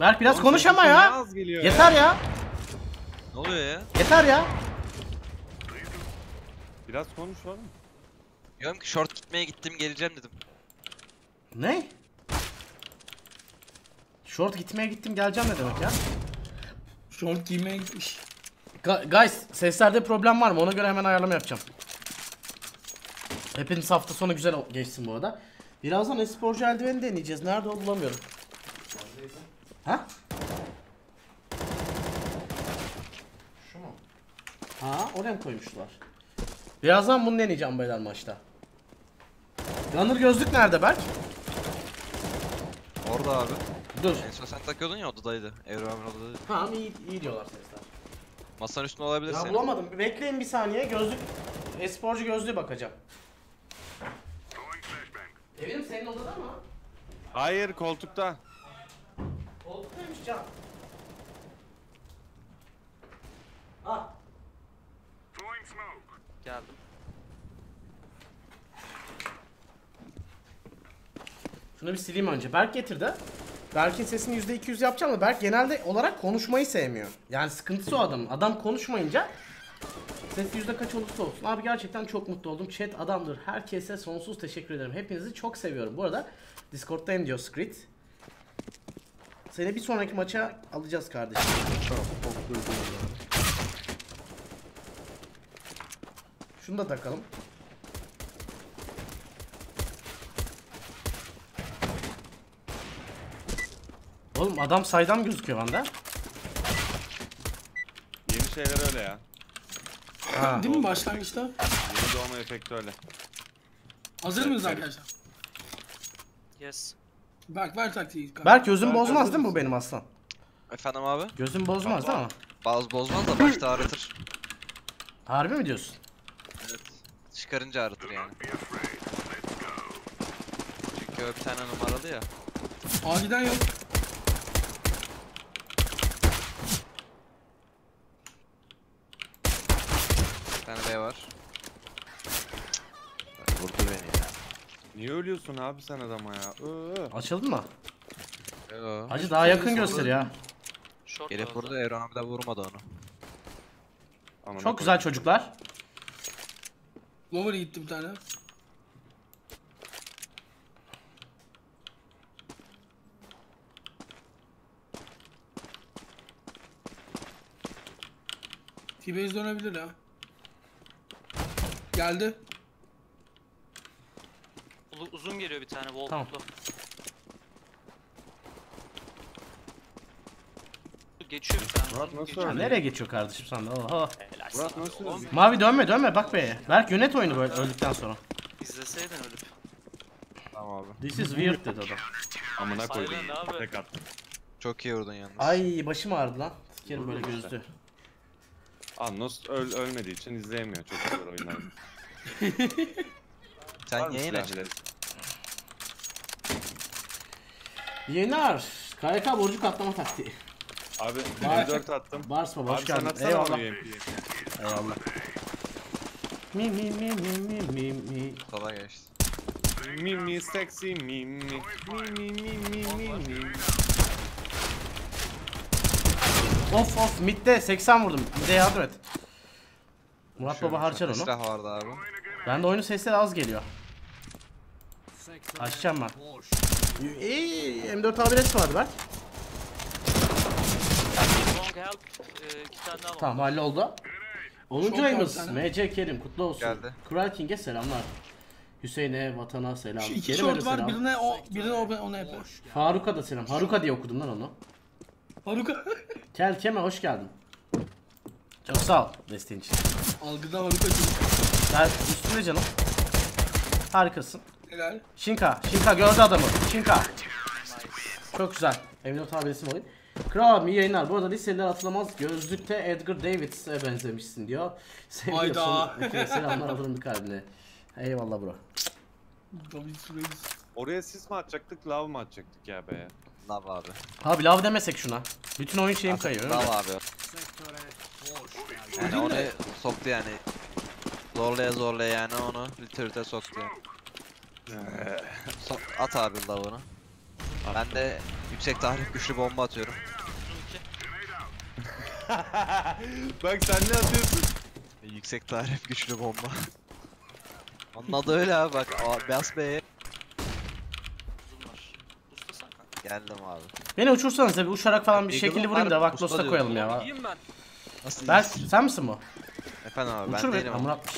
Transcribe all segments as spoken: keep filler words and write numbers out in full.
Berk biraz Oğlum konuş sesin ama niye ya. az geliyor Yeter ya. Ne oluyor ya? Yeter ya. Biraz konuş oğlum. Diyorum ki short gitmeye gittim geleceğim dedim. Ne? Short gitmeye gittim geleceğim ne demek ya? Short giymeye gitmiş. Ga- Guys seslerde problem var mı? Ona göre hemen ayarlama yapacağım. Hepiniz hafta sonu güzel geçsin bu arada. Birazdan esporcu eldiveni deneyeceğiz. Nerede o bulamıyorum. Ha? Şu mu? Ha, oraya mı koymuşlar? Birazdan bunu deneyeceğim beyler maçta. Gunner gözlük nerede Berk? Orada abi. Dur. En son sen takıyordun ya odadaydı. Evren odadaydı. Tamam iyi, iyi diyorlar sesler. Masanın üstünde olabilir Ya senin. bulamadım. Bekleyin bir saniye. Gözlük esporcu gözlüğe bakacağım. Evinim senin odada mı? Hayır, koltukta. Koltuktaymış Can. Ah. Geldim. Şunu bir sileyim önce. Berk getirdi. Berk'in sesini yüzde iki yüz yapacağım da Berk genelde olarak konuşmayı sevmiyor. Yani sıkıntısı o adamın. Adam konuşmayınca ses yüzde kaç olursa olsun. Abi gerçekten çok mutlu oldum. Chat adamdır. Herkese sonsuz teşekkür ederim. Hepinizi çok seviyorum. Bu arada Discord'dayım diyor Screed. Seni bir sonraki maça alacağız kardeşim. Şunu da takalım. Oğlum adam saydam gözüküyor bende. Yeni şeyler öyle ya. Ha. Değil mi başlangıçta? Yeni doğma efekti öyle. Hazır mıyız arkadaşlar? Yes. Berk ver taktiği. Berk gözüm Berk, bozmaz hazır değil mi bu mısın? benim aslan? Efendim abi? Gözüm bozmaz değil mi? Bazı bozmaz da başta ağrıtır. Harbi mi diyorsun? Evet. Çıkarınca ağrıtır yani. Çünkü o bir tane numaralı ya. Aniden yok. Bir tane B var. Vurdu beni ya. Niye ölüyorsun abi sen adama ya? Iıı. Açıldın mı? Yo. Hacı daha yakın göster ya. Gelip vurdu, Evren abi de vurmadı onu. Amına Çok güzel çocuklar. Lower gitti bir tane. T-base dönebilir ha. Geldi. Ulu- Uzun geliyor bir tane wall Tamam. kutlu. Geçiyor bir tane. Murat uzun nasıl geçiyor. Ya öldü? nereye geçiyor kardeşim sen de? Oha. Helal Murat sana nasıl oğlum. öldü? Mavi dönme dönme bak be. Berk yönet oyunu böyle öldükten sonra. İzleseydin ölüp. Tamam abi. This is weird dedi adam. Amına koydum. Aynen abi. Tek attım. Çok iyi vurdun yalnız. Ay başım ağrıdı lan. Sikerim böyle gözlü. Annos öl ölmediği için izleyemiyor. Çok güzel oyunlar. Sen Var mı yayın silah aç. bile? Yayınlar. K Y K borcu katlama taktiği. Abi Var. M dört attım. Bars baba hoş Abi sen geldin. atsana Eyvallah. bana U M P'yi. Eyvallah. Mi mi mi mi mi mi mi. Kolay geçti. Mi mi sexy mi mi mi mi mi mi mi mi. Of of midde seksen vurdum. Midde yardım et. Murat baba harcar onu. Silah vardı abi. Bende oyunun sesleri az geliyor. Açacağım ben. İyi M dört A bir S vardı Berk. Long help. E, iki tane daha var. Tamam halloldu. onuncu Çok ayımız var bir M C Kerim kutlu olsun. Geldi. Kral King'e selamlar. Hüseyin'e, vatana selam. Şu iki Kerim'e de short var, selam. birine o, birine o, ona yapar. Faruk'a da selam. Haruka diye okudum lan onu. Haruka. Kel Keme hoş geldin. Çok sağ ol desteğin için. Algıda Haruka çocuk. Gel üstüne canım. Harikasın. Helal. Shinka, Shinka gördü adamı. Shinka. Çok güzel. Emin tabirisi oyun. Kral abi iyi yayınlar. Bu arada liseliler atılamaz. Gözlükte Edgar Davids'e benzemişsin diyor. Seviyorsun. Hayda. Ekine selamlar alırım bir kalbine. Eyvallah bro. David Reis. Oraya sis mi atacaktık, lav mı atacaktık ya be? Lav abi. Abi lav demesek şuna. Bütün oyun şeyim kayıyor. öyle mi? Lav abi. Yani onu soktu yani. Zorlaya zorlaya yani onu literatüre soktu yani. So at abi lavını. Ben de Yüksek tahrip güçlü bomba atıyorum. Uzun iki. Bak sen ne atıyorsun? Yüksek tahrip güçlü bomba. Onun adı öyle abi bak. Aa, Beyaz Bey'e Uzun var. Usta sen kanka. geldim abi. Beni uçursanız tabi uçarak falan bir Eagle'ın şekilli vurayım da var, Vaknos'ta usta koyalım diyorum. ya. İyiyim ben. Nasıl Berk iyisin? sen misin bu? Efendim abi Uçur ben beni. değilim Ha, ama. Murat'mış.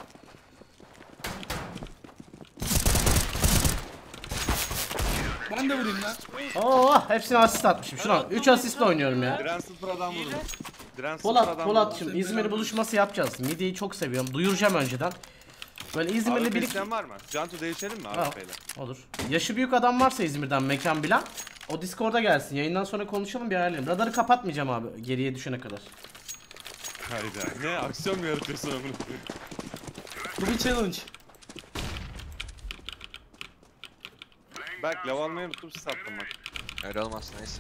Ben de vurayım lan. Oo, hepsine asist atmışım. Şuna üç asistle oynuyorum ya. Diren sıfır adam vurdum. Diren sıfır Polat, adam Polat'cığım vurdum. İzmir buluşması yapacağız. Midi'yi çok seviyorum. Duyuracağım önceden. Böyle İzmirli Abi bir isteyen var mı? Cantu değişelim mi Ha. abi beyler? olur. Yaşı büyük adam varsa İzmir'den mekan bilen o Discord'a gelsin. Yayından sonra konuşalım bir ayarlayalım. Radarı kapatmayacağım abi geriye düşene kadar. Hayda. Ne aksiyon mu yaratıyorsun onu? Bu bir challenge. Berk lav almayı unuttum siz attım bak. Öyle olmaz neyse.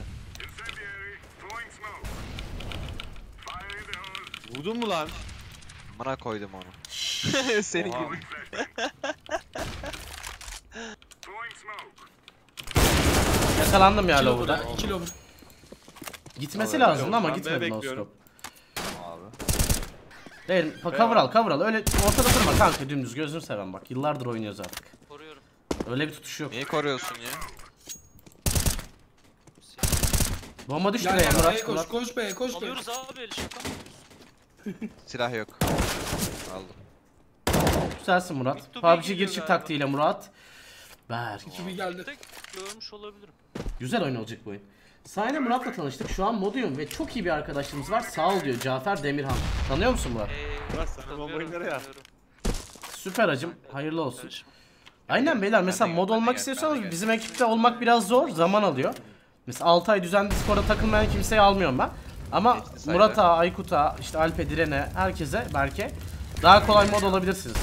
Vurdun mu lan? Bana koydum onu. Senin Oha. gibi. Yakalandım ya İki lobu Lower'da. da. İki lobu. Gitmesi Vallahi lazımdı ama ben gitmedi bekliyorum. noskop. Abi. Değil, pa- cover al cover al. Öyle ortada durma kanka dümdüz gözünü seveyim bak. Yıllardır oynuyoruz artık. Koruyorum. Öyle bir tutuş yok. Niye koruyorsun ya? Bomba düştü Gel be gel Murat. B'ye koş Murat. koş B'ye koş B'ye. Alıyoruz abi eli şaka mı? Silah yok. Aldım. Güzelsin Murat. Mid to P U B G geliyor gir çık galiba. taktiğiyle Murat. Berk. İki bir geldi. Tek görmüş olabilirim. Güzel oyun olacak bu oyun. Sayne Murat'la tanıştık. Şu an Modium ve çok iyi bir arkadaşımız var. Sağ ol diyor Cafer Demirhan. Tanıyor musun Murat? Eee. Murat sana bombayı nereye attın? Süper hacım. Hayırlı olsun. Karışma. Aynen beyler Ben mesela de mod gel, ben de olmak gel, istiyorsanız ben de gel. bizim ekipte olmak biraz zor. Zaman alıyor. Mesela altı ay düzenli Discord'a takılmayan kimseyi almıyorum ben. Ama Geçti saydı. Murat'a, Aykut'a, işte Alp'e, Diren'e, herkese belki daha kolay mod olabilirsiniz.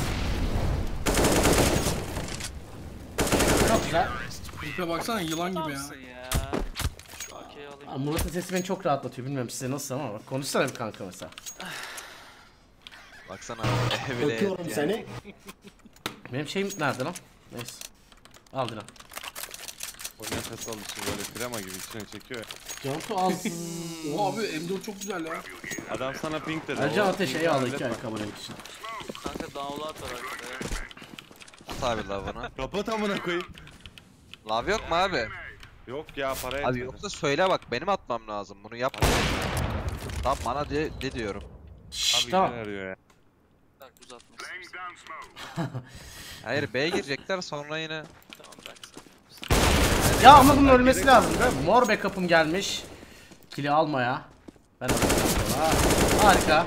Çok güzel. İpe baksana yılan gibi ya. Adamsın ya. Şu A K'yi alayım. Aa, Murat'ın sesi beni çok rahatlatıyor. Bilmiyorum size nasıl ama bak konuşsana bir kanka mesela. Baksana abi. Bile Öpüyorum yani. seni. Benim şeyim nerede lan? Neyse. Al Diren. O nefes alışı böyle krema gibi içine çekiyor ya. Cantu az. Oha abi M dört çok güzel ya. Adam sana pink dedi. Ercan o Ateş pink eyvallah hallet iki bak. ay abonelik için. Kanka download var arkada ya. At abi lavını. Kapat amına koyayım. Lav yok mu abi? Yok ya para Abi etmedi. yoksa söyle bak benim atmam lazım. Bunu yapma. Tamam bana de, de diyorum. Şşş Abi tamam. tamam. Arıyor ya. Bak uzatma istersen. Hayır B'ye girecekler sonra yine. Tamam bırak sen. Ya ama bunun ölmesi lazım değil mi? Mor backup'ım gelmiş. Kili almaya. Ben alacağım sonra. Harika.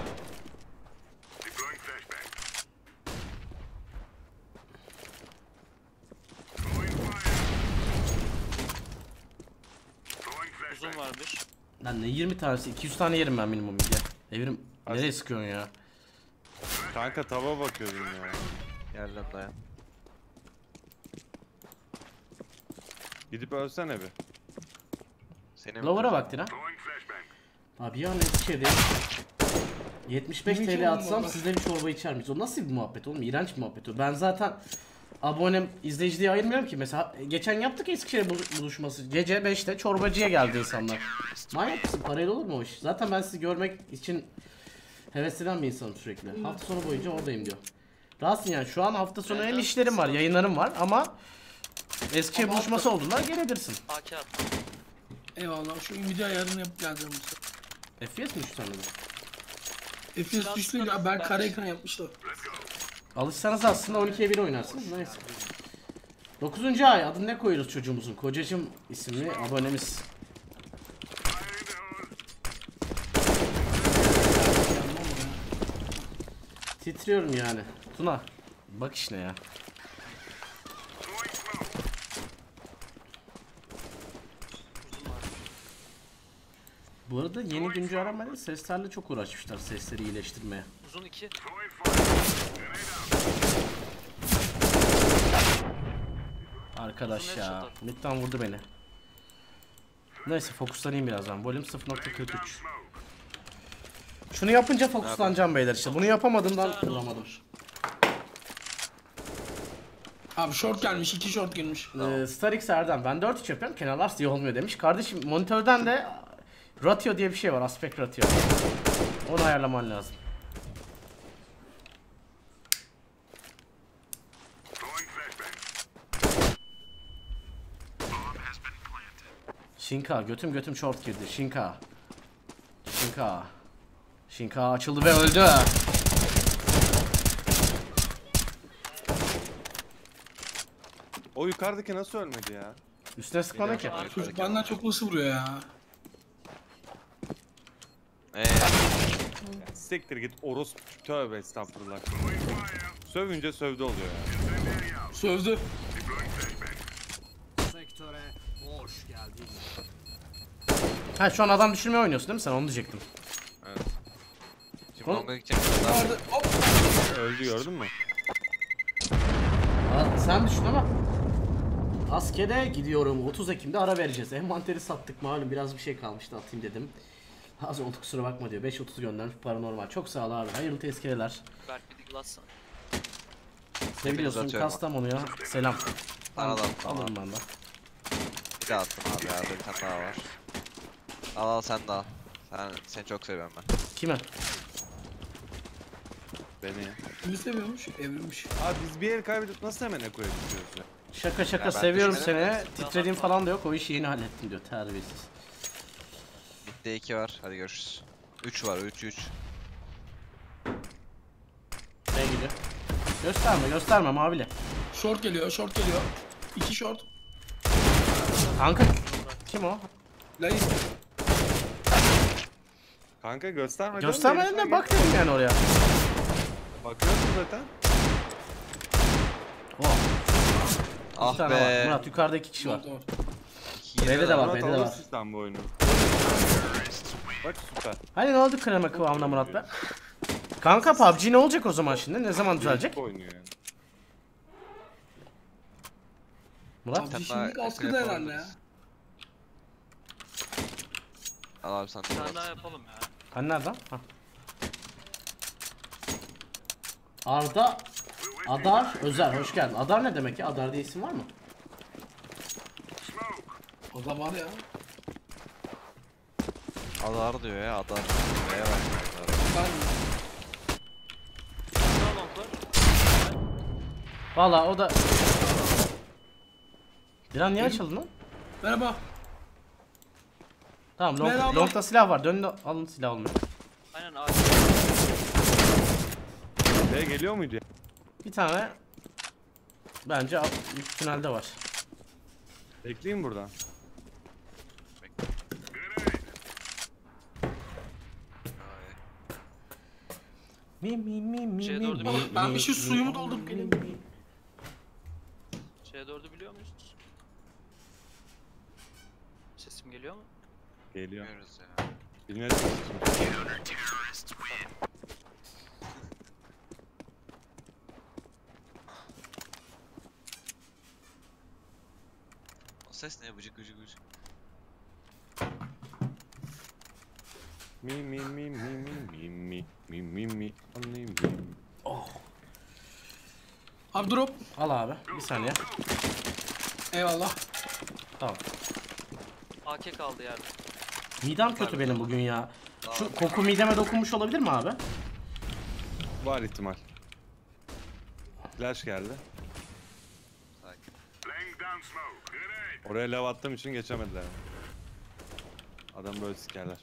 Uzun var bir. Lan ne yirmi tanesi? iki yüz tane yerim ben minimum ya. Evrim nereye sıkıyorsun ya? Kanka tava bakıyordum ya. Geldim dayan. Gidip ölsene bir. Senin Lower'a bak Diren. Abi ya Eskişehir'de yetmiş beş Benim T L çorbam atsam var. sizde bir çorba içer miyiz? O nasıl bir muhabbet oğlum? İğrenç bir muhabbet o. Ben zaten abonem izleyici diye ayırmıyorum ki. Mesela geçen yaptık Eskişehir buluş- buluşması. Gece beşte çorbacıya geldi insanlar. Manyak mısın? Parayla olur mu o iş? Zaten ben sizi görmek için heveslenen bir insanım sürekli. Hafta sonu boyunca oradayım diyor. Rahatsın yani şu an hafta sonu hem işlerim var, yayınlarım var ama Eskişehir Ama buluşması olduğunda gelebilirsin. A K attım. Eyvallah şu Nvidia ayarını yapıp geleceğim. F P S mi üç tane mi? F P S düştü ya ben kare ekran yapmışlar. Alışsanız aslında on ikiye bir oynarsınız. Neyse. dokuzuncu ay adını ne koyuyoruz çocuğumuzun? Kocacım isimli abonemiz. Titriyorum yani. Tuna bak işine ya. Bu arada yeni güncellemeyle seslerle çok uğraşmışlar sesleri iyileştirmeye. Uzun iki. Arkadaş Uzun ya. headshot Mid'den vurdu beni. Neyse fokuslanayım birazdan. Volüm sıfır nokta kırk üç. Şunu yapınca fokuslanacağım beyler işte. Bunu yapamadığımdan Bir tane vuramadım. uzun var. Abi short gelmiş, iki short girmiş. Ee, Starix Erdem, ben dört üç yapıyorum, kenarlar siyah olmuyor demiş. Kardeşim monitörden de ratio diye bir şey var, aspect ratio. Onu ayarlaman lazım. Shinka, götüm götüm short girdi. Shinka. Shinka. Shinka açıldı ve öldü. O yukarıdaki nasıl ölmedi ya? Üstüne sıkmadı ki. Çocuk benden çok nasıl vuruyor ya? Eee Siktir git orospu. Tövbe estağfurullah. Sövünce sövdü oluyor ya. Sövdü. Ha şu an adam düşürmeye oynuyorsun değil mi sen, onu diyecektim. şimdi Oğlum. longa gideceğim. Daha Vardı. Hop. Öldü gördün mü? Aa, sen düşün ama. Askere gidiyorum. otuz Ekim'de ara vereceğiz. Envanteri sattık malum, biraz bir şey kalmıştı, atayım dedim. Az oldu kusura bakma diyor. beş otuz göndermiş, paranormal. Çok sağ ol abi. Hayırlı tezkereler. Berk bir de glass. Seviyorsun atıyorum. Kastamonu'ya. Selam. Sana da attım Alırım abi. ben de. Bir daha attım abi ya. Bir tane daha var. Al al sen de al. Sen, seni çok seviyorum ben. Kime? Beni ya. Kimi seviyormuş? Evrilmiş. Abi biz bir el kaybedip nasıl hemen Eko'ya gidiyoruz ya? Şaka şaka Ya ben seviyorum düşünemedim. seni. Titrediğim falan da yok. O işi yeni hallettim diyor. Terbiyesiz. Mid'de iki var. Hadi görüşürüz. üç var. üç üç. Ne gidiyor? Gösterme gösterme mavili. Short geliyor, short geliyor. İki short. Kanka. Kim o? Lay. Kanka gösterme. Göstermeden de bak dedim yani oraya. Bakıyorsun zaten. Oh. Ah Bir tane var. be. Murat yukarıda iki kişi var. Short var. İki yedi B'de de var. Murat B'de de var. alırsın sen bu oyunu. Bak süper. Hani ne oldu krema kıvamına Murat be? Kanka P U B G ne olacak o zaman şimdi? Ne zaman düzelecek? Oynuyor yani. Murat? Abi Sen daha şimdilik askıda ekle herhalde ya. yapabiliriz. Al abi sen de Bir tane al. daha yapalım ya. Hani nereden? Ha. Arda Adar Özer, hoş geldin. Adar ne demek ya? Adar diye isim var mı? O da var ya. Adar diyor ya Adar. Neye bak. Adar. Ben Bir tane daha long var. Valla o da... Dilan niye açıldın lan? merhaba. Tamam long, Merhaba. long'da silah var. Dön de alın silah olmuyor. Aynen abi. B geliyor muydu ya? Bir tane bence alt- üst tünelde var. Bekleyeyim buradan. Mi mi mi mi Şeye mi doğru mi, bir- mi, Ben bir şey mi, suyumu mi, doldurup mi, geleyim. mi. Şeye doğru biliyor muyuz? Sesim geliyor mu? Geliyor. Bilmiyoruz ya. Bilmez misin? O ses ne? Bıcık bıcık bıcık. Mi mi mi mi mi mi mi mi mi mi mi mi. Abi drop. Al abi bir saniye. Eyvallah. Tamam. A K kaldı yerde. Midem kötü benim bugün ya. Şu koku mideme dokunmuş olabilir mi abi? Var ihtimal. Flash geldi. Sakin. Oraya lav attığım için geçemediler. Adam böyle sikerler.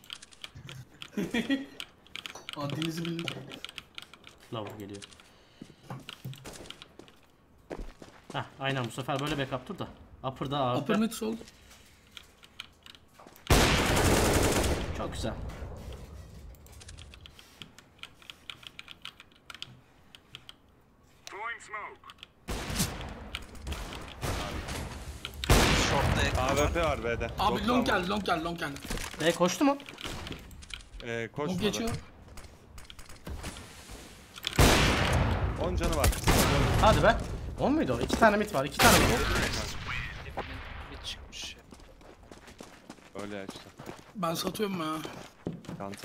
Adinizi bilin. Lavur geliyor. Heh aynen bu sefer böyle backup dur da. Upper'da abi. Upper mid sol. Çok güzel. Short'ta yakın A var. W P var B'de. Abi doksan long var. geldi, long geldi, long geldi. E koştu mu? Ee, Long koşmadı. geçiyor. on canı var. Hadi be. on muydu o? İki tane mit var. iki tane mit. Hep mid çıkmış. Öyle ya işte. Ben satıyorum ya. Kantı.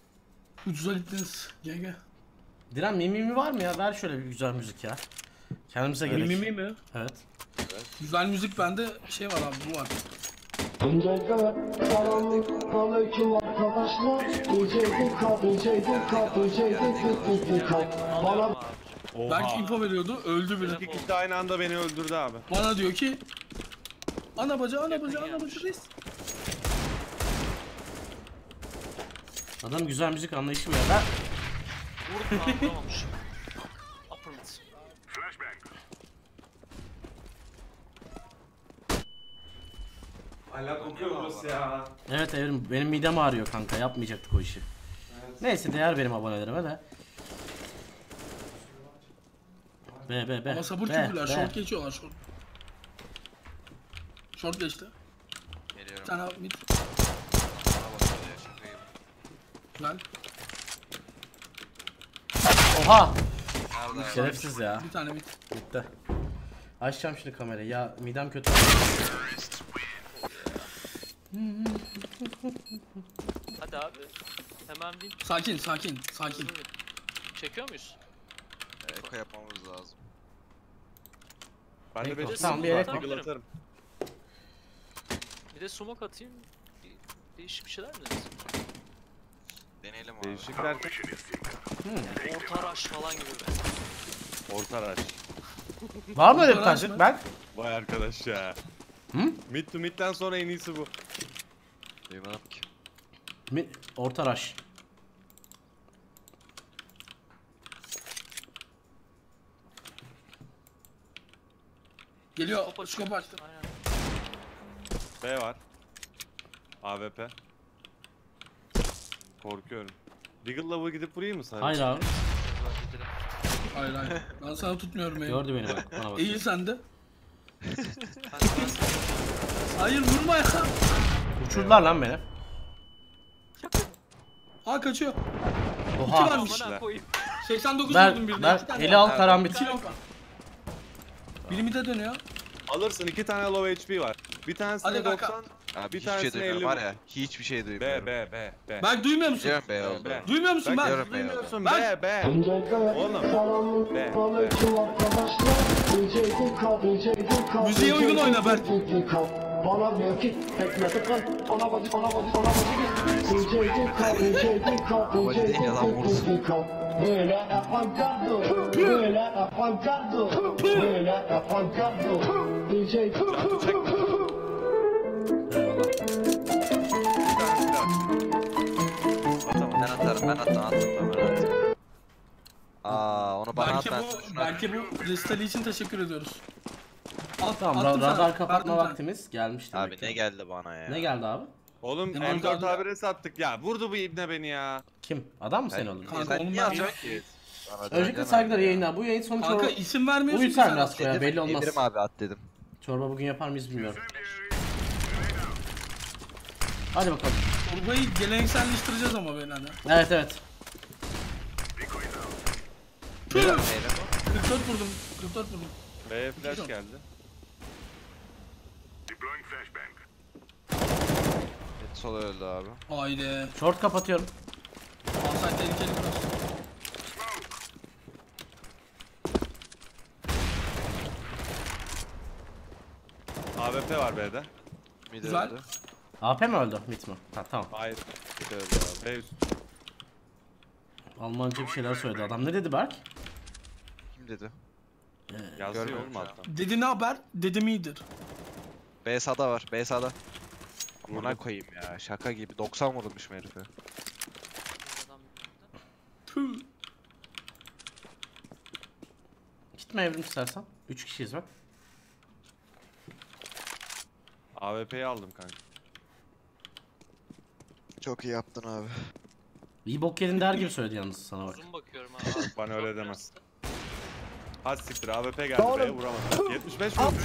Ucuza gittiniz. G G. Diren mimimi var mı ya? Ver şöyle bir güzel müzik ya. Kendimize Mi gerek. mi mi? Evet. Güzel müzik bende şey var abi bu var. Öncelikle selamünaleyküm arkadaşlar. D J Dika, D J Dika, D J Dika. Bana Alıyorum abicim. Oha. Belki info veriyordu öldü biri. İki kişi aynı anda beni öldürdü abi. Bana diyor ki ana bacı ana bacı ana bacı reis. Adam güzel müzik anlayışı var. Ben Vurdum lan vuramamış. Upper mid. Hala kokuyor burası ya. evet Evrim benim midem ağrıyor kanka yapmayacaktık o işi. Neyse değer benim abonelerime de. Be be be. Ama sabır be, küfürler be. short geçiyorlar short. Short geçti. Geliyorum. Bir tane mid. Bana bakıyor ya, şaka gibi. Güzel. Oha! Nerede abi? Şerefsiz ya. Bir tane mid. Bitti. Açacağım şimdi kamerayı. Ya midem kötü. Hadi abi. Hemen bin. Sakin sakin sakin. Hızlı bin. Çekiyor muyuz? Eko yapmamız lazım. Ben de Eko, beş tamam, bir var, Eko. Deagle atarım. Bir de smoke atayım. Bir, değişik bir şeyler mi dediniz? Deneyelim abi. Değişik derken Orta rush falan gibi be. orta araç. Var mı öyle bir Fotoğraf taktik mı? Berk? Vay arkadaş ya. Hı? Mid to mid'den sonra en iyisi bu. Duymadım ki. Mi orta rush. Geliyor. Scope Scope açtı. Aynen. B var. A W P. Korkuyorum. Deagle'la bu gidip vurayım mı sana? Hayır abi. Biraz gidelim. Hayır hayır. Ben sana tutmuyorum ya. Gördü beni bak. Bana bak. Eğil sen de. Hadi ben sana- Hayır vurma ya. Uçurdular lan beni. Aa kaçıyor. Oha. varmış. Amına koyayım. seksen dokuz vurdum birine. Berk, iki Berk tane eli al var. karambit. İki long var. Biri mid'e dönüyor. Alırsın, iki tane low H P var. Bir tanesine Hadi kanka. doksan. Abi Bir hiçbir şey tanesine duymuyorum elli var vur. ya. Hiçbir şey B, duymuyorum. B, B, B. Berk duymuyor musun? Diyorum be oldu. B. Duymuyor musun Bak, Berk? diyorum be. Duymuyorsun Ben- B, B. öncelikle Oğlum. selamünaleyküm arkadaşlar. D J Dika, D J Dika. Müziğe uygun oyna Berk. Bana diyor ki tekme tıkın. Ana bacı, ana bacı, ana bacı. D J Dika, D J Dika, D Bacı J değil, adam vursun. Dika. Böyle yapan kardo, böyle yapan kardo, böyle yapan kardo. D J Dika. Cantu çekme. Eyvallah. Bir tanesi daha. Atamam. Ben atarım ben attım attım ben attım. Aa onu bana at Belki ben bu, şuna. belki bu Restali için teşekkür ediyoruz. At, Tamam attım ra- sana, radar kapatma verdim sana. vaktimiz gelmiş demek Abi ki. ne geldi bana ya? Ne geldi abi? Oğlum Ne M dört geldi? habire sattık ya. Vurdu bu ibne beni ya. Kim? Adam mı Sen, seni öldürdü? Kanka, sen onu niye ben- atıyorsun ki? Bana Öncelikle döneceğim saygılar abi ya. yayınlar. Bu yayın sonu Kanka çorba... isim vermiyorsun ki Uyutan sen. biraz koya belli olmaz. Yedirim abi at dedim. Çorba bugün yapar mıyız bilmiyorum. Hadi bakalım. Çorbayı gelenekselleştireceğiz ama ben hani. Evet evet. Neyle bu? kırk dört vurdum. kırk dört vurdum. B'ye flash geldi. Et solo öldü abi. Haydi. Short kapatıyorum. Alsay tehlikeli biraz. A W P var B'de. Mid Güzel. öldü. A P mi öldü? Mit mi? Ha, tamam. Hayır. Mid öldü abi. B üst. Almanca bir şeyler söyledi adam. Ne dedi Berk? Kim dedi? Yazıyor Görmüyorum oğlum şu an. alttan. Dedi ne haber? Dedim iyidir. B sağda var. B sağda. Buna Vurdum. koyayım ya. Şaka gibi. doksan vurulmuşum herife. Adam Tüh. Gitme Evrim istersen. üç kişiyiz bak. A W P'yi aldım kanka. Çok iyi yaptın abi. İyi bok yedin der gibi söyledi yalnız sana bak. uzun bakıyorum ha. Bana öyle Çok demez. biraz. Ha siktir A W P geldi B'ye vuramadım. yetmiş beş vurmuş.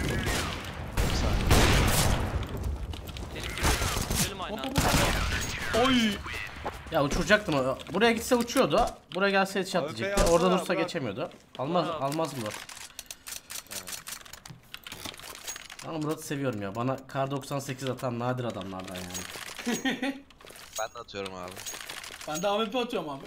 Benim gibi. Gidelim aynı Hop, anda. hop, hop. Oy. Ya uçuracaktım o. Buraya gitse uçuyordu. Buraya gelse headshot Abi diyecekti. beyaz Orada var, dursa bırak. geçemiyordu. Almaz Var abi. almaz Murat. Ama Murat'ı seviyorum ya. Bana kar doksan sekiz atan nadir adamlardan yani. Ben de atıyorum abi. Ben de A W P atıyorum abi.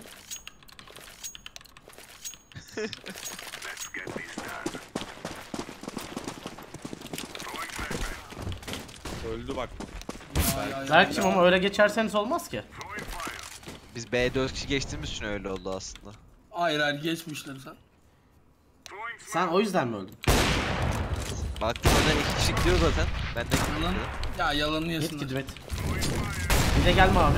Öldü bak bu. Ay, ay, ay. Berk'cim ama öyle geçerseniz olmaz ki. Biz B'ye dört kişi geçtiğimiz için öyle oldu aslında. Hayır hayır geçmişler sen. Sen o yüzden mi öldün? Baktım önden iki kişi gidiyor zaten. Ben de gittim. Yalan. Ya yalanını Git yesinler. git et. Bir de gelme abi.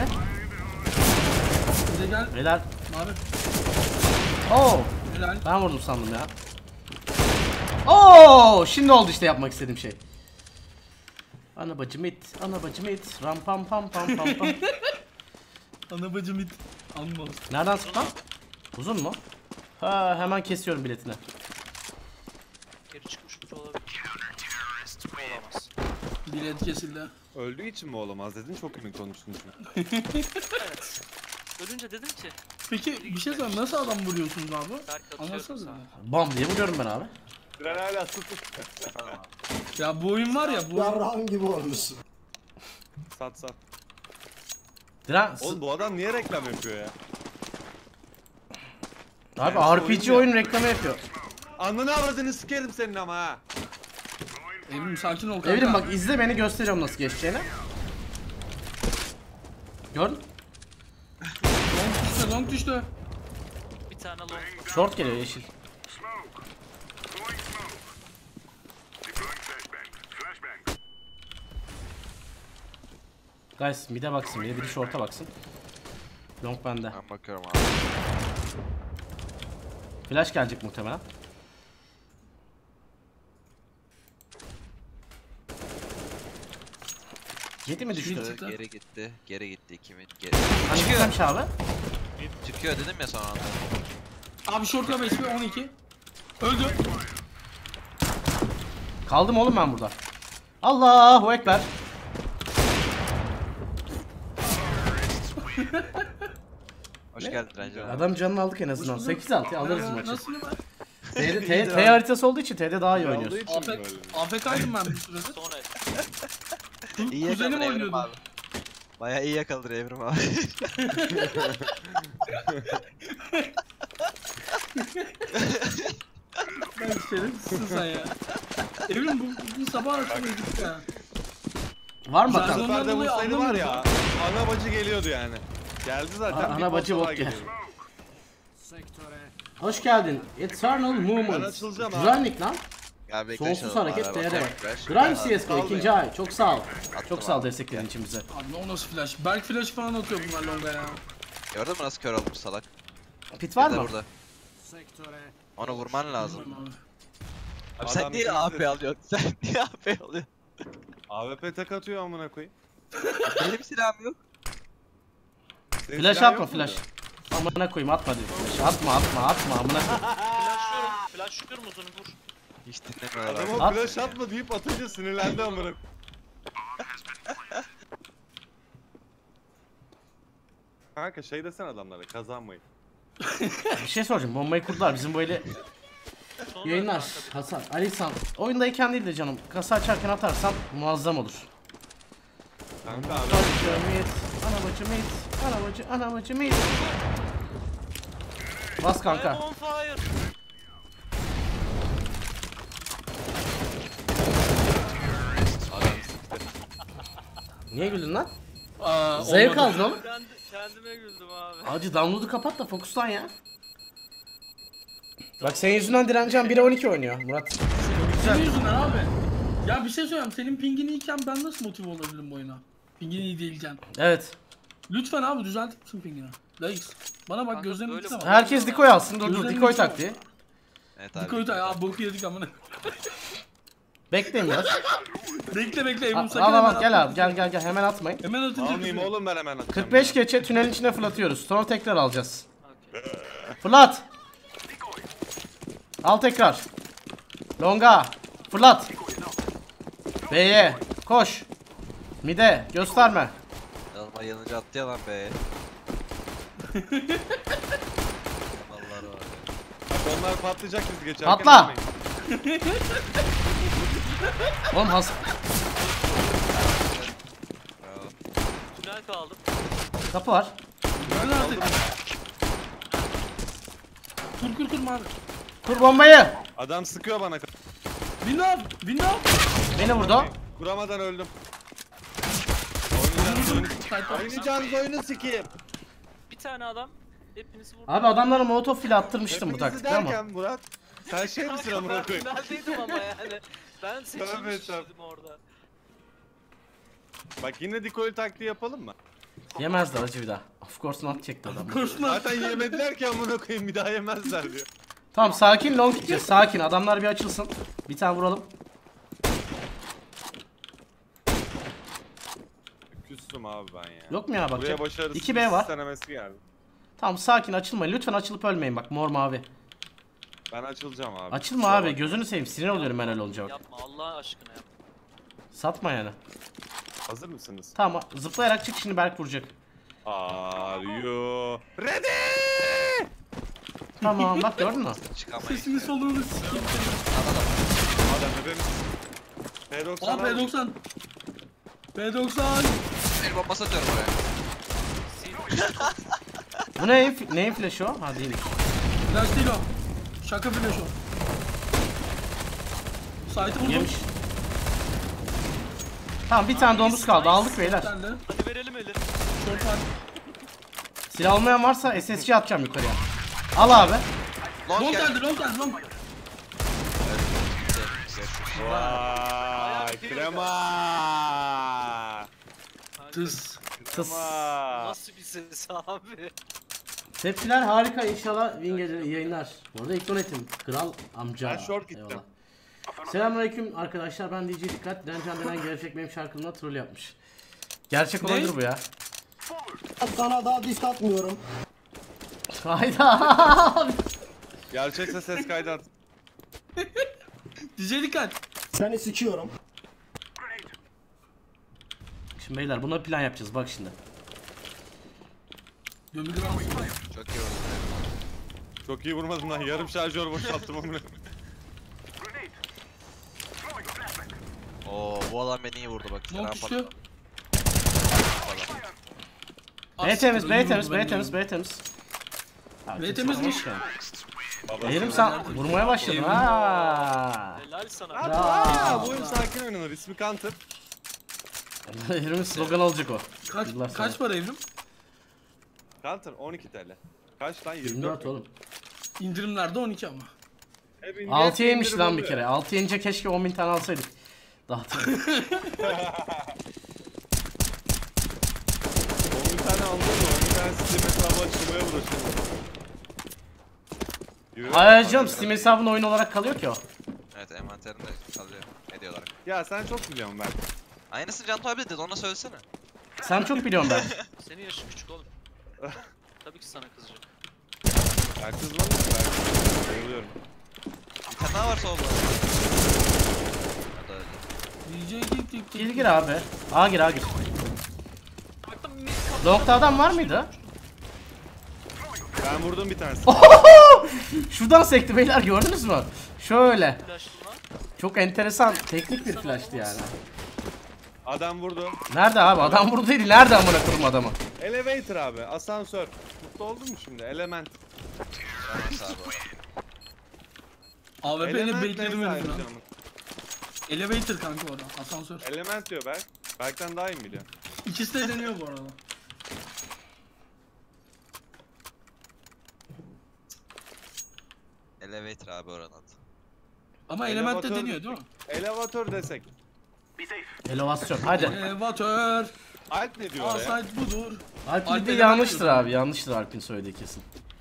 Bize gel. Helal. Abi. Oo. Helal. Ben vurdum sandım ya. Oo, şimdi oldu işte yapmak istediğim şey. Ana bacım it, ana bacım it. Ram pam pam pam pam pam. Ana bacım it. Anmaz. Nereden sıktın? Uzun mu? Ha, hemen kesiyorum biletini. Geri çıkmış olabilir. Olamaz. Bilet kesildi. Öldüğü için mi olamaz dedin? Çok emin konuştun çünkü. Evet. Ölünce dedim ki Peki bir şey söyleyeyim, nasıl adam vuruyorsunuz abi? Berk atıyorum Anlatsana. sana. Bam diye vuruyorum ben abi. Tren hala sıfır. Ya bu oyun var ya bu. Yarrağın gibi olmuşsun. Sat sat. Diren, Oğlum bu adam niye reklam yapıyor ya? abi Yani R P G oyun oyun reklamı yapıyor. Ananı avradını sikerim senin ama ha. Evrim sakin ol kanka. Evrim bak izle, beni göstereceğim nasıl geçeceğini. Gördün? Long düştü long düştü. Bir tane long. Short geliyor yeşil. Guys mid'e baksın, bir de biri short'a baksın. Long bende. Ben bakıyorum abi. Flash gelecek muhtemelen. Yedi mi düştü? Çıktı. Geri gitti. Geri gitti. Kimin? Geri. Hani Çıkıyor. gitmemiş abi. Çıkıyor dedim ya son anda. Abi short'a beş on iki. Öldü. Kaldım oğlum ben burada. Allahu Ekber. Hoş geldin Ranger. Adam canını aldık en azından. sekiz altı alırız Aa, maçı. Nasıl ya? T'de, T, T haritası olduğu için T'de daha iyi Olduğu oynuyorsun. için mi Afk, böyle? A F K'ydım ben bir süredir. Sonra İyi Kuzenim yakaladın Evrim oynuyordu. abi. Baya iyi yakaladı Evrim abi. Ben şerefsizsin sen ya. Evrim bu, bu sabah akşam yedik ya. Var mı Zaten- bakalım? Seferde dolayı vursaydı var ya. anlamıyorum. Ana bacı geliyordu yani. Geldi zaten. A- bir ana bacı pas daha bok gel. geliyor. Hoş geldin. Eternal Ben Movement. açılacağım Güzel abi. nick lan. Gel bekle Sonsuz şunu. hareket Araba, T'de bak. flash. Grime C S G O Kaldı ikinci ya. ay. Çok sağ ol. Attım Çok sağ ol abi. desteklerin için bize. Abi o nasıl flash? Berk flash falan atıyor bunlar longa ya. Gördün mü nasıl kör olmuş salak? Pit var Bir de mı? burada. Onu vurman lazım. Bilmiyorum abi. Abi sen Adam niye ikimiz A P de- alıyorsun? Sen niye A P alıyorsun? A W P tek atıyor amına koyayım. Benim silahım yok. Senin Flash silahın atma yok muydu? flash. Amına koyayım atma diyor. Flash. Atma atma atma amına koyayım. flashlıyorum. Flashlıyorum uzunu vur. Hiç dinlemiyorlar abi. Adama At. flash atma deyip atınca sinirlendi amına koyayım. Kanka şey desene adamlara kazanmayın. Bir şey soracağım. Bombayı kurdular. Bizim böyle Sonra yayınlar. kanka, Hasan, Alisan. Oyundayken değil de canım. Kasa açarken atarsan muazzam olur. Kanka abi. Bacım it. Ana bacım it. Ana bacı, ana bacım it. Bas I'm kanka. on fire. Niye güldün lan? Aa, Zevk olmadı. aldın oğlum. Kendi, kendime güldüm abi. Acı download'u kapat da fokuslan ya. Bak senin yüzünden direneceğim bire on iki oynuyor Murat. Senin yüzünden abi. Ya bir şey söyleyeyim. Senin pingin iyiyken ben nasıl motive olabilirim bu oyuna? Pingin iyi değilken. Evet. Lütfen abi düzeltir misin pingini? Dayıks. Bana bak Kanka gözlerini böyle tutsana. bu- Herkes dikoy alsın. Dur dur Gözlerini dikoy tutsana. taktiği. Evet abi. Dikoy da ya boku yedik amına. Bekleyin biraz. Bekle bekle Al Ebru al sakın hemen al atma. gel abi gel gel gel hemen atmayın. Hemen atınca Almayayım düşüyor. oğlum ben hemen atacağım. kırk beş geçe tünelin içine fırlatıyoruz. Sonra tekrar alacağız. Okey. Fırlat. Al tekrar. Longa. Fırlat. B'ye. Koş. Mide. Gösterme. Yanıma yanınca attı ya lan be. Vallahi var. Bak onlar patlayacak biz geçerken. Patla. almayın. Oğlum has. Bravo. Tünel kaldım. Kapı var. Hadi artık. Kur kur kur mavi. Kur bombayı. Adam sıkıyor bana. Window. Window. Beni vurdu. Vuramadan öldüm. site var. Oynayacağınız oyunu sikeyim. Bir tane adam hepinizi vurdu. Abi adamlara molotof file attırmıştım bu Hepinizi taktikte ama. derken Murat. Sen şey misin Kanka amına ben koyayım? finaldeydim ama yani. Ben Tövbe seçilmiş tövbe. idim orada. Bak yine decoy taktiği yapalım mı? Yemezler acı bir daha. Of course not çekti adam. Koşma. Zaten yemediler ki amına koyayım bir daha yemezler diyor. Tamam sakin long gideceğiz sakin. Adamlar bir açılsın. Bir tane vuralım. Küstüm abi ben ya. Yok mu ya bak. Buraya başarısız iki B var. denemesi geldi. Tamam sakin açılmayın. Lütfen açılıp ölmeyin bak mor mavi. Ben açılacağım abi. Açılma Kusura abi bakma. gözünü seveyim sinir oluyorum ben öyle olunca bak. Yapma Allah aşkına yapma. Satma yani. Hazır mısınız? Tamam zıplayarak çık şimdi Berk vuracak. Are you ready? Tamam bak gördün mü? Çıkamayız. Sesini soluğunu sikeyim seni. Adam efendim. P doksan Aa P doksan. P doksan. Bir bombası atıyorum oraya. Bu neyin, neyin flash'ı o? Ha değilmiş. Flash değil o. Şaka flash o. Site'ı buldum. Yemiş. Tamam bir tane domuz kaldı aldık beyler. Sen de. Hadi verelim eli. Short var. Silah olmayan varsa S S G atacağım yukarıya. Al abi. Long Long gel. geldi long geldi long. Vay krema. Tıs. Tıs. Krema. Nasıl bir ses abi? Tepkiler harika inşallah win gelir iyi yayınlar. Bu arada İknonetim kral amca. Ben short gittim. Eyvallah. Selamünaleyküm arkadaşlar ben D J Dikkat. Direncan denen gerçek benim şarkımla troll yapmış. Gerçek Ne? olabilir bu ya. Sana daha disk atmıyorum. Hayda. Gerçekse ses kaydı at. D J dikkat. Seni sikiyorum. Şimdi beyler buna plan yapacağız bak şimdi. Gömü gram. Çok iyi oldu. Çok iyi vurmadım lan. Yarım şarjör boşalttım amına. Oo bu adam beni iyi vurdu bak. Long Rampa- düştü. B temiz B temiz B temiz B temiz. Abi, B kimse temizmiş. olmamış yani. Babası. Eğrim sen vurmaya başladın ha. Helal sana. Aa, bu oyun sakin oynanır. İsmi Counter. Evrimin sloganı olacak o. Kaç, Yıllar kaç sonra. para evrim? Counter on iki T L. Kaç lan? yirmi yirmi dört dört oğlum. İndirimlerde on iki ama. Hep ince altıya inmiş indirim lan bir oluyor. kere. altıya ince keşke on bin tane alsaydık. Dağıtırım. on bir tane aldın mı? on bir tane Steam hesabı açılmaya uğraşıyorum. Yürü. Hayır canım Steam hesabın oyun olarak kalıyor ki o. Evet envanterinde kalıyor. Hediye olarak. Ya sen çok biliyorsun ben. Aynısını Can abi dedi ona söylesene. Sen çok biliyorsun ben. Senin yaşın küçük oğlum. Tabii ki sana kızacak. Ben kızmadım ki ben. Bayılıyorum. Bir tane daha var solda. O da öyle. D J git git Gir git. gir abi. A gir A gir. Baktım mid kapı. Long'da adam var mıydı? Ben vurdum bir tanesi. Şuradan sekti beyler gördünüz mü? Şöyle. Flash'lı lan. Çok enteresan teknik bir flash'tı yani. Adam vurdu. Nerede abi? Adam burada değil. Nerede amına koyayım adamı? Elevator abi. Asansör. Mutlu oldun mu şimdi? Element. Tamam abi. A W P'yle Element bekledim neyse herif lan. ayrıca. Elevator kanka orada. Asansör. Element diyor Berk. Berk'ten daha iyi mi biliyor? İkisi de deniyor bu arada. Elevator abi oranın adı. Ama element de Elevatör- deniyor değil mi? Elevatör desek. Elevasyon. Hadi. Elevatör. Alp ne diyor oraya? Asayt budur. Alp'in Alp de element yanlıştır diyor. abi. Yanlıştır Alp'in söylediği kesin.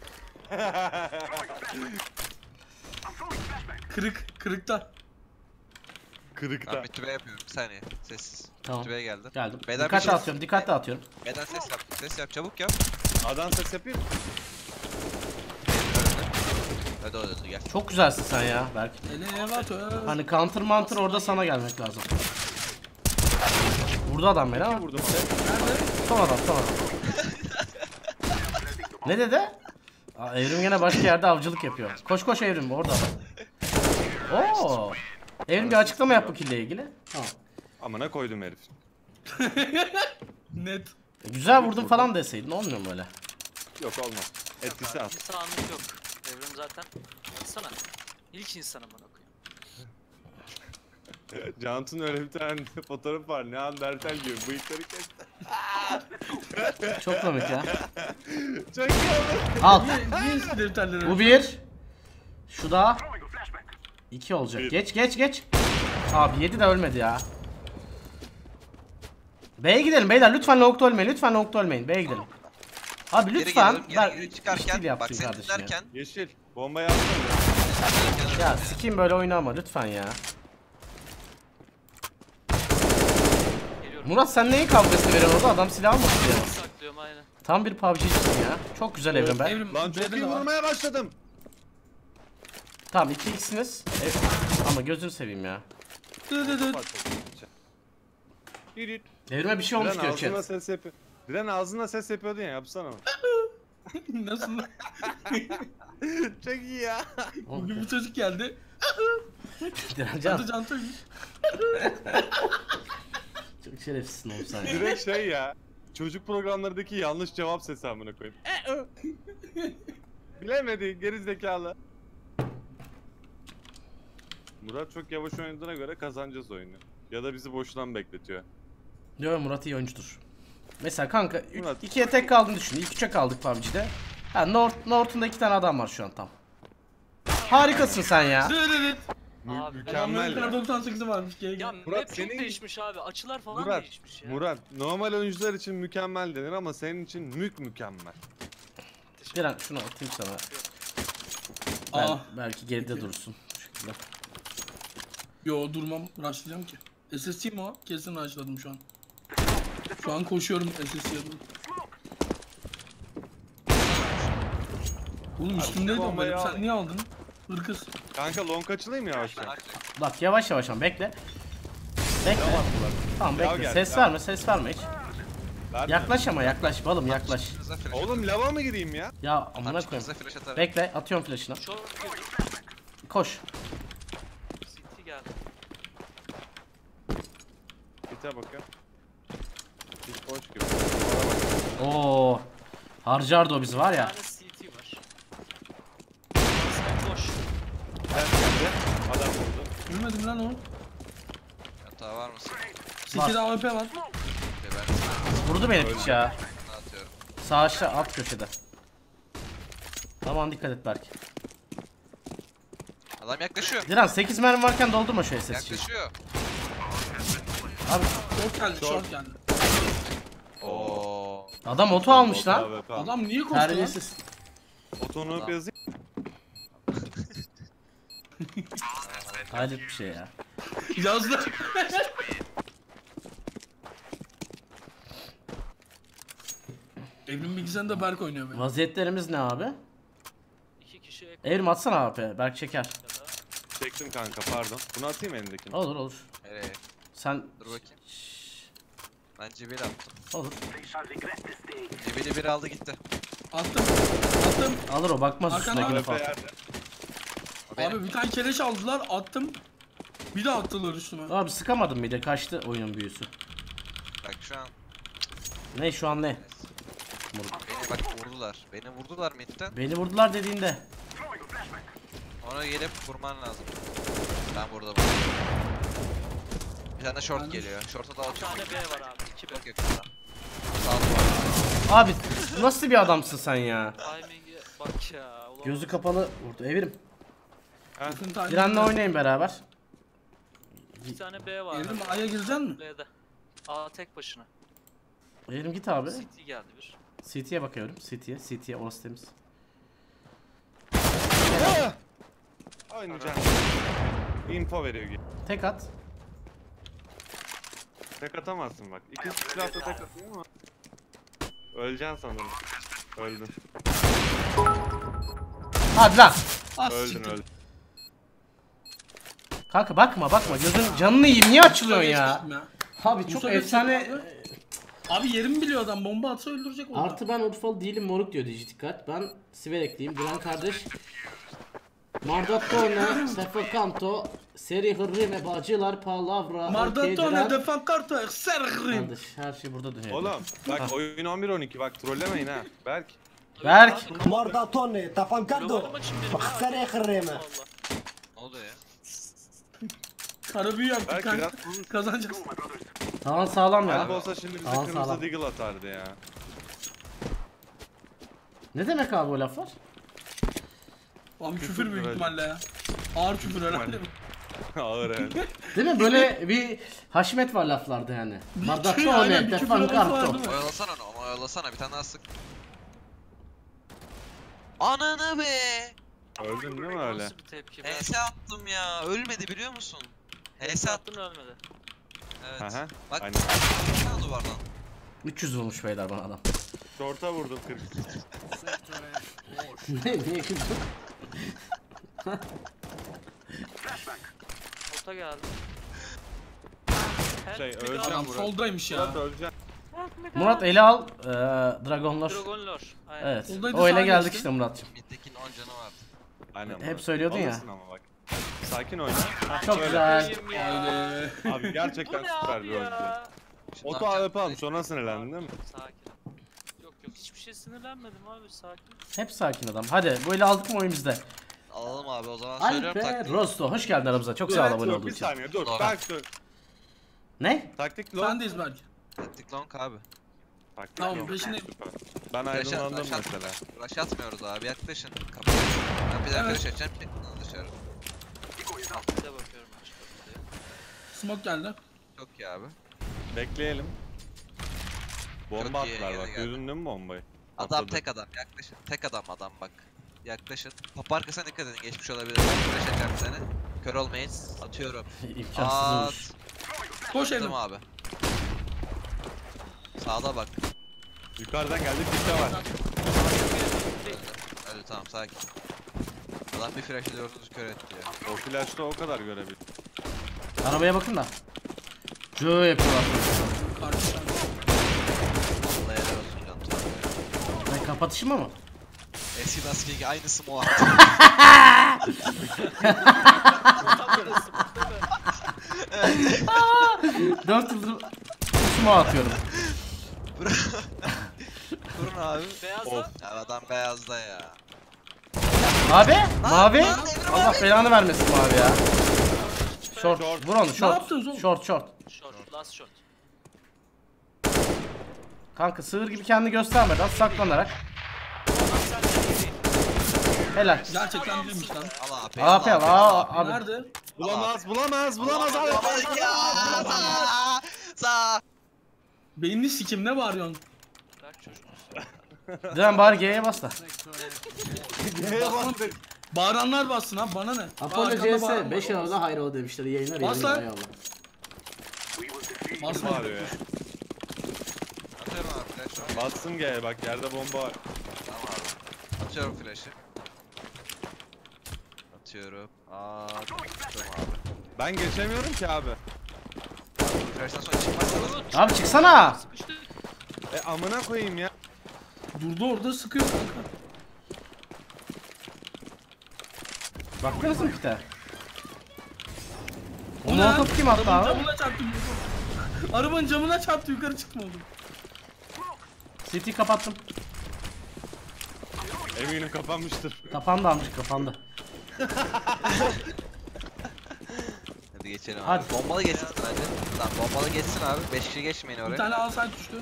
Kırık. Kırıkta. Kırıkta. Ben bitübe yapıyorum bir saniye. Sessiz. Tamam. Bitübeye geldim. Geldim. Beden bir Dikkatli şey- atıyorum. Dikkatli atıyorum. Beden ses yap. Ses yap çabuk yap. Adam ses yapıyor. Hadi hadi hadi gel. Çok güzelsin sen ya Berk. Elevatör. Hani counter manter orada sana gelmek lazım. Vurdu adam beni ama. Vurdum abi. Son adam son adam. Ne dedi? Aa, Evrim yine başka yerde avcılık yapıyor. Koş koş Evrim orada adam. Oo. Evrim bir açıklama yap bu kille ilgili. Tamam. Amına koydum herif. Net. E, Güzel vurdun falan deseydin olmuyor mu öyle? Yok olmaz. Etkisi az. Kimse anlık yok. Evrim zaten. Baksana. İlk insan amına koyayım. Cantu'nun öyle bir tane fotoğrafı var. Ne Andertal gibi bıyıkları kesti. Çok komik ya. Çok iyi oldu. Al. Niye, niye eski defterleri? Bu bir. Şu da. İki olacak. Bir. Geç geç geç. Abi yedi de ölmedi ya. B'ye gidelim beyler. Lütfen nokta ölmeyin. Lütfen nokta ölmeyin. B'ye gidelim. Abi Geri lütfen. geliyorum, Ben geri, geri iştil çıkarken bak yaptım seni kardeşim ya. dinlerken Yeşil. Bombayı atsana. Ya sikeyim böyle oyunu ama lütfen ya. Geliyorum. Murat sen neyin kavgasını veriyorsun orada? Adam silah mı tutuyor? Saklıyorum aynen. Tam bir P U B G'cisin ya. Çok güzel evrim ben. Evrim, Lan çok B'de iyi de var. vurmaya başladım. Tamam iki x'iniz. E, ama gözünü seveyim ya. Dı dı dı. Yürü. Evrime bir şey olmuş Diren diyor ağzına chat. ses yapıyor. Diren ağzına ses yapıyordun ya, yapsana onu. Nasıl? Çok iyi ya. Bugün bir çocuk geldi. Direncan. Adı Canto'ymuş. Çok şerefsizsin oğlum sen ya. Direkt şey ya. Çocuk programlarındaki yanlış cevap sesi amına koyayım. Bilemedi geri zekalı. Murat çok yavaş oynadığına göre kazanacağız oyunu. Ya da bizi boşuna bekletiyor. Diyor Murat iyi oyuncudur. Mesela kanka Murat. ikiye tek kaldığını düşün. İlk üçe kaldık P U B G'de. Ha North, North'unda iki tane adam var şu an tam. Harikasın sen ya. Dı dı dı. Mü- Abi, mükemmel Adamların ya. doksan sekizi varmış. Gel Ya gel. Murat, map çok senin- değişmiş abi. Açılar falan Murat, değişmiş ya. Murat, normal oyuncular için mükemmel denir ama senin için mük mükemmel. Diren şunu atayım sana. Ben Aa. belki geride durursun. Bu şekilde. Yo durmam. Rushlayacağım ki. S S C mi o? Kesin rushladım şu an. Şu an koşuyorum S S C'ye doğru. Oğlum üstümdeydi o bombayı benim. Sen al. niye aldın? Hırkız. Kanka long açılayım mı ben yavaştan? açtım. Bak yavaş yavaş ama bekle. Bekle. Tamam Yav bekle. geldi, Ses tamam. verme, ses verme hiç. Verme. Yaklaş ama yaklaş balım yaklaş. Çıktığınızda flash Oğlum atarım. lava mı gireyim ya? Ya Tam amına koyayım. çıktığınızda flash atarım. Bekle atıyorum flash'ını. Short girdi. Koş. City geldi. Bite bakıyorum. Hiç boş gibi. Oo. Harcardı o bizi var Bir ya. tane City var. Sen boş. Ben geldi. Adam vurdu. Görmedim lan o. Hata var mısın? City'de A W P var. Ve ben sana Vurdu beni piç ya. atıyorum. Sağ aşağı alt köşede. Tamam dikkat et Berk. Adam yaklaşıyor. Diren sekiz mermi varken doldurma şu S S'yi. Yaklaşıyor. Abi Short geldi, short geldi. Oo. adam oto almış lan. Abi, tamam. Adam niye koştu lan? Terbiyesiz. Otonu Adam. yazayım. Hayret bir şey ya. Yazdı. Evrim bilgisayarında Berk oynuyor böyle. Vaziyetlerimiz ne abi? İki kişi ek Evrim atsana A P. Berk çeker. ya da. Çektim kanka pardon. Bunu atayım elimdekini. Olur olur. Nereye? Sen... Dur bakayım. Ben cebeli attım. Olur. Cebeli bir aldı gitti. Attım. Attım. Alır o bakmaz Hakan üstüne abi. gidip A al. W P yerde. O benim. Abi bir tane keleş aldılar, attım. Bir daha attılar üstüme. Abi sıkamadım bir de kaçtı oyunun büyüsü. Bak şu an Ne şu an ne? beni bak vurdular. Beni vurdular midden. Beni vurdular dediğinde. Ona gelip vurman lazım. Ben burada vurdum. Bir tane short geliyor. Short'a da Bir atıyorum. tane B var abi. İki B. Çok yakında. Sağ duvar. Abi nasıl bir adamsın sen ya? Timing'e bak ya. Ulan. Gözü kapalı vurdu. Evrim. Yakın takip Diren'le ettim. oynayın beraber. Bir tane B var. Evrim A'ya gireceksin mi? B'de. A tek başına. Evrim git abi. City geldi bir. C T'ye bakıyorum. C T'ye. C T'ye orası temiz. Oynayacağım. Info veriyor gibi. Tek at. Tek atamazsın bak. İki silahla tek atıyor ama. Öleceksin sanırım. Öldün. Hadi lan. Ah Öldün siktir. öldün. Kanka bakma bakma. Gözün canını yiyeyim. Niye açılıyorsun ya? Geçtim ya. Abi çok Musa efsane. geçti Abi yerimi biliyor adam, bomba atsa öldürecek onu. Artı ben Urfalı değilim moruk diyor Dici dikkat. Ben Siverekliyim. Diren kardeş. Mardattone, Sefakanto, Seri Hırrime, Bacılar, Palavra, Mardatone defan kartı sergrim. Kardeş her şey burada dönüyor. Oğlum bak oyun on bir on iki bak trollemeyin ha. Berk. Berk. Mardatone, Global tafankardo. maçım benim. Bakkare kırreme. Allah. Ne oldu ya? Kara büyü yaptık Berk kanka. biraz Kazanacağız. Tavan sağlam ya. Alp olsa şimdi bize Tamam, kırmızı sağlam. deagle atardı ya. Ne demek abi o laflar? Abi küfür, Küfür büyük böyle. ihtimalle ya. Ağır küfür herhalde. Ağır evet. Değil mi? Böyle bir haşmet var laflarda yani. Bardakta o Aynen, ne? bir Tefan küfür arası var kartı. değil mi? Oyalasana onu, oyalasana bir tane daha sık. Ananı be! Öldün değil mi öyle? Nasıl bir tepki? H S attım ya, ölmedi biliyor musun? H S attım, attın ölmedi. evet. Aha. Bak, Aynen. bir tane duvardan. üç yüz vurmuş beyler bana adam. Short'a vurdum kırk. ne? Niye güldün? Orta geldi. Şey, Help me öleceğim. God. Adam Murat. soldaymış ya. Murat öleceksin. Help me God. Murat ele al. Ee, Dragonlar. Dragon Lore. Aynen. Evet. Soldaydı, O ele sağa geldik geçti. işte Murat'cığım. Mid'dekinin on canı vardı. Aynen. Hep Murat. söylüyordun ya. Alırsın ama bak. Sakin oyna. Hah, Çok böyle. güzel. Koyayım ya. Haydi. Abi gerçekten Bu ne süper abi bir oyuncu. ya? Şundan Oto A W P can- almış, ona sinirlendin değil mi? Sakin. Yok yok hiçbir şey sinirlenmedim abi sakin. Hep sakin adam. Hadi bu ele aldık mı oyun bizde? Alalım abi o zaman söylüyorum Alper taktiği. Rosto hoş geldin aramıza. Çok sağ ol Evet, abone dur, olduğun bir için. saniye dur. Doğru. Bak dur. Ne? Taktik long. Sendeyiz belki. Taktik long abi. Taktik Tamam, long. peşine- Süper. Ben Flash at- aydınlandım flash at- mesela. Rush atmıyoruz abi, yaklaşın. Kapıyı. Ben bir daha Evet. flash açacağım, çıktın dışarı. Bir de bakıyorum aç kapıyı. Smoke geldi. Çok iyi abi. Bekleyelim. Bomba Çok iyi, attılar yine bak. geldi. Duydun değil mi bombayı? Adam Atladı. tek adam, yaklaşın. Tek adam adam bak. Yaklaşın. Top arkasına dikkat edin, geçmiş olabilir. Ben flash açacağım seni. Kör olmayın. Atıyorum. İmkansızmış. At. Koş Attım Elim. abi. Sağda bak. Yukarıdan geldi, dikte var. Öyle tamam, sakin. Adam bir flash ile dördünüzü kör etti ya. O flash'ta o kadar görebilir. Arabaya bakın da. Joe yapıyorlar. Karşı. Vallahi helal olsun can. Ne kapatışma mı? Eski askeri aynısı mu attı? Dört yıldır kusuma atıyorum. Kurun abi. Beyazla. Ya adam beyazda ya. Abi mavi. lan, Emre Allah belanı vermesin mavi ya. Short. Short. Vur onu short. yaptınız oğlum? Short short. Short. Last short. Kanka sığır gibi kendini göstermeden saklanarak. Ondan sen de değil. Helal. Gerçekten değilmiş lan. Al abi. A P al. Aa, abi. Nerede? Bulamaz, bulamaz, bulamaz abi. Sağ. Sağ. Beynini sikim, ne bağırıyorsun? Bırak çocuk. Diren bari G'ye bas da. Bağıranlar bassın ha, bana ne? Apollo Arkanda C S bağıran beş var. arada hayrola demişler. Yayınlar Bas yayınlar lan. eyvallah. Basma. Bağırıyor ya. Atıyorum abi flash. Batsın gel bak, yerde bomba var. Tamam abi. Atıyorum flash'ı. Atıyorum. Attım abi. Ben geçemiyorum ki abi. Flash'tan sonra çıkmazsanız Abi çıksana. Sıkıştık. E amına koyayım ya. Durdu orada, sıkıyor kanka. Baktınız mı pite? O Bu ne lan? molotof kim attı Arabanın abi? camına çarptı. Arabanın camına çarptı, yukarı çıkmadı. City kapattım. Eminim kapanmıştır. Kapandı amcık kapandı. hadi geçelim abi. Hadi. Bombalı geçsin bence. Tamam bombalı geçsin abi. beş kişi geçmeyin Bir oraya. tane alsaydı düştü.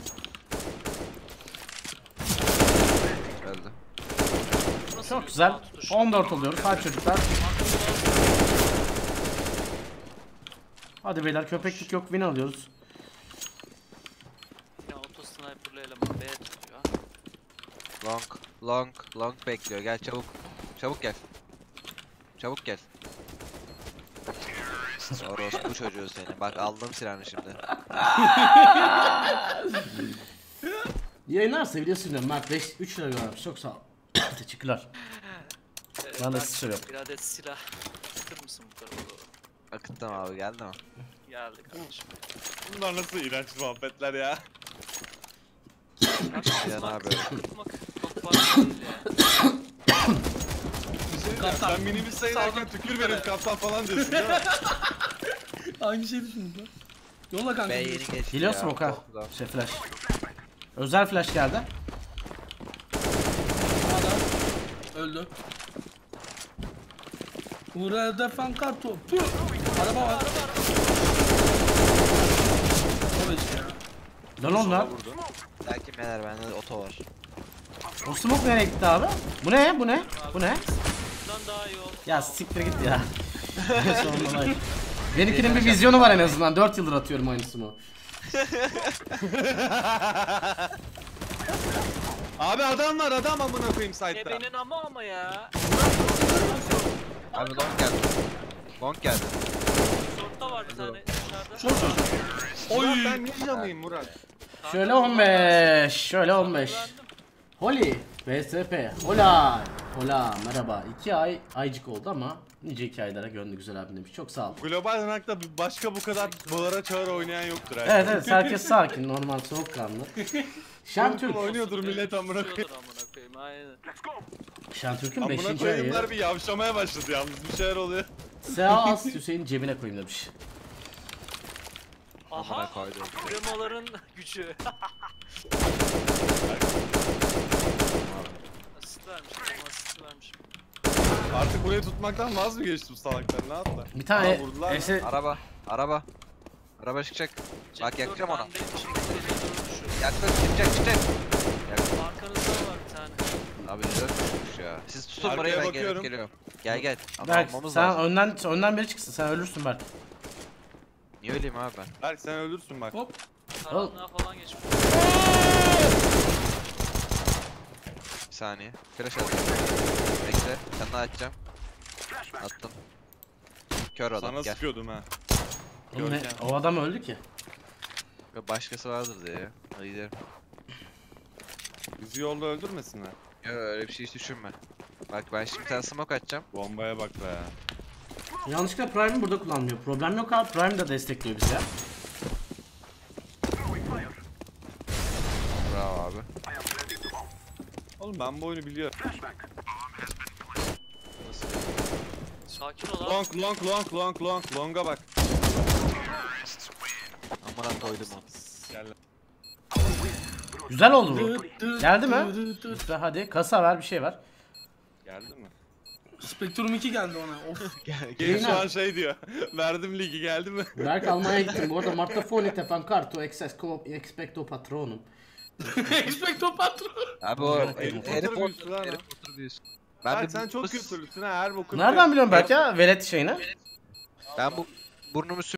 Öldü. Nasıl Çok bir güzel. sağ tutuş? on dört oluyoruz. Hadi çocuklar. Hadi beyler köpeklik yok, win alıyoruz. Ya auto sniper'lı eleman B tutuyor. Long, long, long bekliyor. Gel çabuk. Çabuk gel. Çabuk gel. Orospu çocuğu seni. Bak aldım silahını şimdi. Yayınlarsa videosu dinliyorum. Mert beş üç lira göndermiş. Çok sağ ol. Teşekkürler. Ee, Ben de bak, sizi seviyorum. Bir adet silah. Atır mısın bu tarafa doğru? Akıttım abi, geldi mi? Geldi kardeşim. Bunlar nasıl iğrenç muhabbetler ya. Yan abi. Kırpmak çok fazla değil ya. Kaptan. Sen minibüs sayılarken tükür benim kaptan falan diyorsun değil mi? Hangi şey düşündün lan? Yolla kanka. B yeni geçti Geliyorsun ya. Oka. Çok güzel. Şey flash. Özel flash geldi. Adam öldü. Burada fan karto. Puh! Araba var. Evet. Lan onlar. Vurdu. Belki meler bende oto var. O smoke nereye gitti abi? Bu ne? Bu ne? Bu ne? Bundan daha iyi oldu. Ya siktir git ya. Son olay. Benimkinin bir vizyonu var en azından. dört yıldır atıyorum aynısını. Abi adam var adam amına koyayım Ne site'da. benim ama ama ya. Abi long geldi. Long geldi. Short'ta var bir tane dışarıda. Şort şort. Murat ben ninja mıyım Murat? Şöyle on beş. Şöyle on beş. Güvendim. Holly. B S P. Hola. Hola. Merhaba. iki ay aycık oldu ama nice iki aylara gönlü güzel abim demiş. Çok sağ ol. Global rankta başka bu kadar bağıra çağıra oynayan yoktur herhalde. Evet evet herkes sakin. Normal soğukkanlı. Şentürk. Oynuyordur millet amına koyayım. Tutuyordur amına koyayım, aynen. Şentürk'ün Amına beşinci koyayımlar ayı. bir yavşamaya başladı yalnız bir şeyler oluyor. Seas Hüseyin cebine koyayım demiş. Aha. Amına koydum. Kremoların gücü. Asist vermiş. Kremo asist vermiş. Artık burayı tutmaktan vaz mı geçti bu salaklar ne yaptılar? Bir tane Aa, vurdular. ese Araba. Araba. Araba çıkacak. Bak yakacağım onu. Bende hiçbir şekilde durmuş. Yaktım çıkacak çıkacak. Yaktım. Arkanızda var bir tane. Abi güzel tutmuş ya. Siz tutun Arkaya burayı ben bakıyorum. gelip geliyorum. Gel gel. Ama Berk almamız sen lazım. önden önden biri çıksın sen ölürsün Berk. Niye öyleyim abi ben? Berk sen ölürsün bak. Hop. Karanlığa falan geçmiş. Bir saniye. Flash atacağım. Bekle. Sen açacağım. Attım. Kör adam Sana gel. sıkıyordum ha. Oğlum ne- Görkem. o adam öldü ki. Yok, başkası vardır diye ya. Hadi gidelim. Bizi yolda öldürmesinler. Yok öyle bir şey hiç düşünme. Bak ben şimdi bir tane smoke atacağım. Bombaya bak be. Yanlışlıkla Prime'i burada kullanmıyor. Problem yok abi. Prime de destekliyor bizi ya. Bravo abi. Oğlum ben bu oyunu biliyorum. Sakin ol abi. Long long long long long longa bak. Amına koydum onu. Gel. Güzel oldu bu. Geldi mi? Güzel hadi kasa ver bir şey ver. Geldi mi? Spectrum iki geldi ona. Of. Gelin şu an şey diyor. Verdim ligi geldi mi? Berk Almanya'ya gittim. Bu arada Marta Fonite fan kartu excess co expecto patronum. Expecto Patron. Abi o Harry Harry Potter Potter büyüsü lan Harry o. Potter büyüsü. Berk bir sen çok bu- kültürlüsün ha her boku. Nereden biliyorsun Berk ya? Velet şeyini. Ben bu burnumu